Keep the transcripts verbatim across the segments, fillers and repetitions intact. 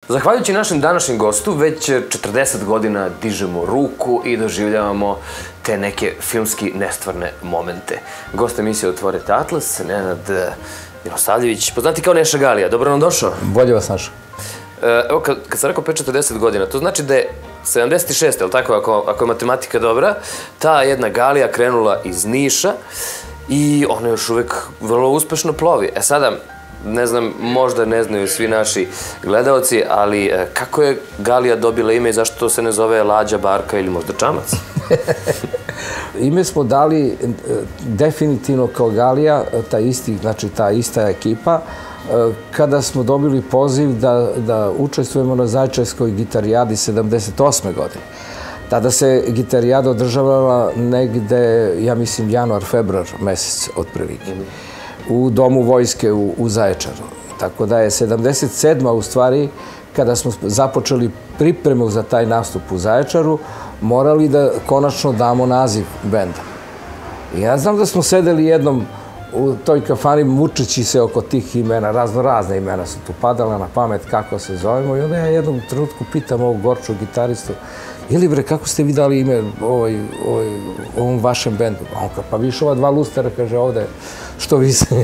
Zahvaljujući našem današnjem gostu, već četrdeset godina dižemo ruku i doživljavamo te neke filmski nestvarne momente. Gost emisije Otvorite Atlas, Nenad Milosavljević, poznati kao Neša Galija. Dobro nam došao. Bolje vas našao. Evo, kad sam rekao pre četrdeset godina, to znači da je sedamdeset šeste, ali tako, ako je matematika dobra, ta jedna Galija krenula iz Niša i ona još uvek vrlo uspešno plovi. E sada, ne znam, možda ne znaju svi naši gledaoci, ali kako je Galija dobila ime i zašto se ne zove Lađa, Barka ili možda Čamac? Ime smo dali definitivno kao Galija, ta isti, znači ta ista ekipa, kada smo dobili poziv da učestvujemo na Zaječarskoj gitarijadi sedamdeset osme godine. Tada se gitarijada održavala negde, ja mislim, januar, februar mesec otprilike, u Domu vojske u Zaječaru. Tako da je sedamdeset sedma u stvari, kada smo započeli pripremu za taj nastup u Zaječaru, morali da konačno damo naziv benda. I ja znam da smo sedeli jednom u toj kafani mučeći se oko tih imena, razno razne imena su tu padala na pamet kako se zovemo i onda ja jednom trenutku pitam ovog gorčog gitaristu, ili bre, kako ste vi dali ime ovom vašem bendu? A on kao, pa viš ova dva lustera, kaže ovde, što vi se...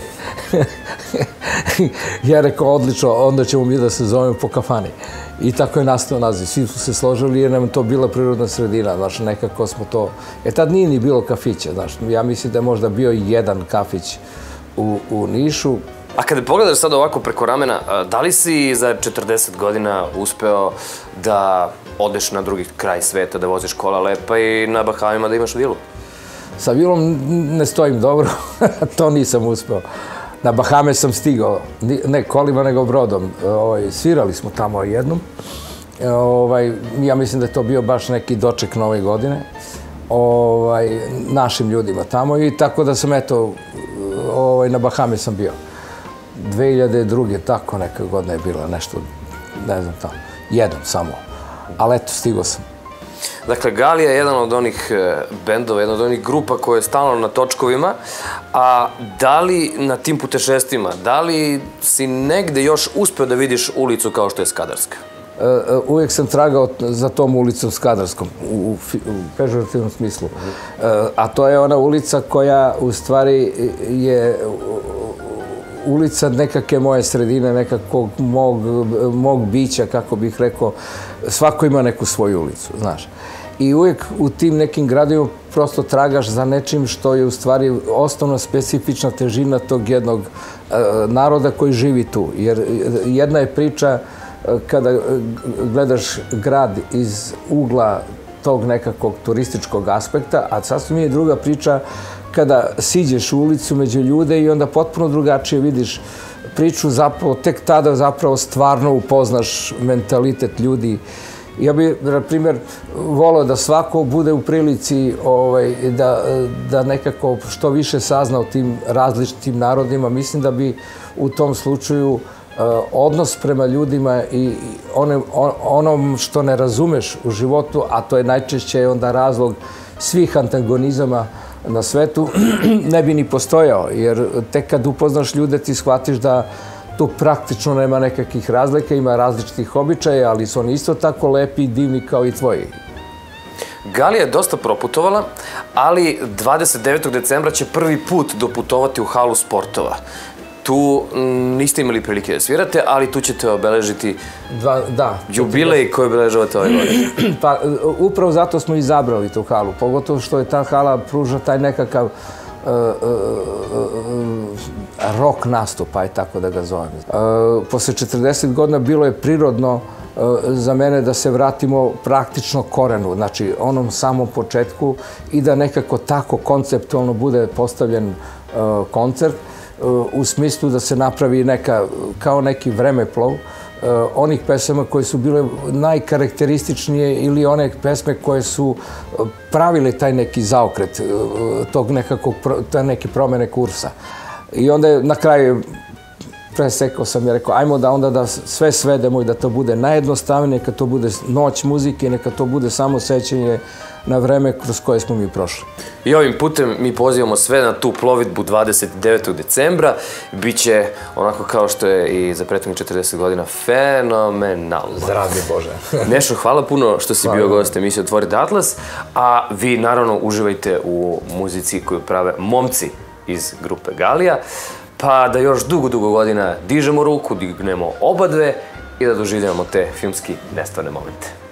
Ja rekao, odlično, onda ćemo mi da se zovemo po kafani. I tako je nastao naziv. Svi su se složili jer nam je to bila prirodna sredina, znaš, nekako smo to... E tad nije ni bilo kafića, znaš, ja mislim da je možda bio jedan kafić u Nišu. A kada pogledaš sad ovako preko ramena, da li si za četrdeset godina uspeo da odeš na drugi kraj sveta, da voziš kola lepa i na Bahamima da imaš vilu? Sa vilom ne stojim dobro, to nisam uspeo. Na Bahame sam stigao, ne kolima nego brodom. Svirali smo tamo jednom. Ja mislim da je to bio baš neki doček nove godine našim ljudima tamo i tako da sam, eto, na Bahame sam bio. dve hiljade druge. tako neka godina je bila, nešto, ne znam tamo, jednom samo. Ali eto, stigao sam. Dakle, Galija je jedan od onih bendova, jedna od onih grupa koja je stalno na točkovima, a da li na tim putešestvima, da li si negde još uspeo da vidiš ulicu kao što je Skadarska? Uvijek sam tragao za tom ulicom Skadarskom, u pežorativnom smislu. A to je ona ulica koja u stvari je ulica nekakve moje sredine, nekakvog mog bića, kako bih rekao. Svako ima neku svoju ulicu, znaš. I uvijek u tim nekim gradovima prosto tragaš za nečim što je u stvari osnovna specifična težina tog jednog naroda koji živi tu. Jer jedna je priča kada gledaš grad iz ugla tog nekakvog turističkog aspekta, a sasvim je druga priča kada siđeš u ulicu među ljude i onda potpuno drugačije vidiš priču, zapravo tek tada zapravo stvarno upoznaš mentalitet ljudi. Ja bih, na primjer, volio da svako bude u prilici da nekako što više sazna o tim različitim narodima. Mislim da bi u tom slučaju odnos prema ljudima i onom što ne razumeš u životu, a to je najčešće onda razlog svih antagonizama na svetu, ne bi ni postojao. Jer tek kad upoznaš ljude ti shvatiš da tu praktično nema nekakvih razlika, ima različitih običaja, ali su oni isto tako lepi i divni kao i tvoji. Galija je dosta proputovala, ali dvadeset devetog decembra će prvi put doputovati u halu sportova. Tu niste imali prilike da svirate, ali tu ćete obeležiti jubilej koji obeležavate ove godine. Pa, upravo zato smo izabrali tu halu, pogotovo što je ta hala pruža taj nekakav rock nastup, aj tako da ga zovem. Posle četrdeset godina bilo je prirodno za mene da se vratimo praktično korenu, znači onom samom početku i da nekako tako konceptualno bude postavljen koncert u smislu da se napravi neka, kao neki vremeplov onih pesama koje su bile najkarakterističnije ili one pesme koje su pravile taj neki zaokret, tog nekakvog, te neke promene kursa. I onda je na kraju presekao sam i rekao, ajmo da onda da sve svedemo i da to bude najjednostavnije, neka to bude noć muzike, neka to bude samo sećanje na vreme kroz koje smo mi prošli. I ovim putem mi pozivamo sve na tu plovidbu dvadeset devetog decembra. Biće onako kao što je i za prethodnih četrdeset godina fenomenalno. Zdravlje Bože. Nešo, hvala puno što si bio gost emisije Otvorite Atlas, a vi naravno uživajte u muzici koju prave momci iz grupe Galija, pa da još dugo, dugo godina dižemo ruku, dignemo oba dve i da doživljavamo te filmski nestvarne momente.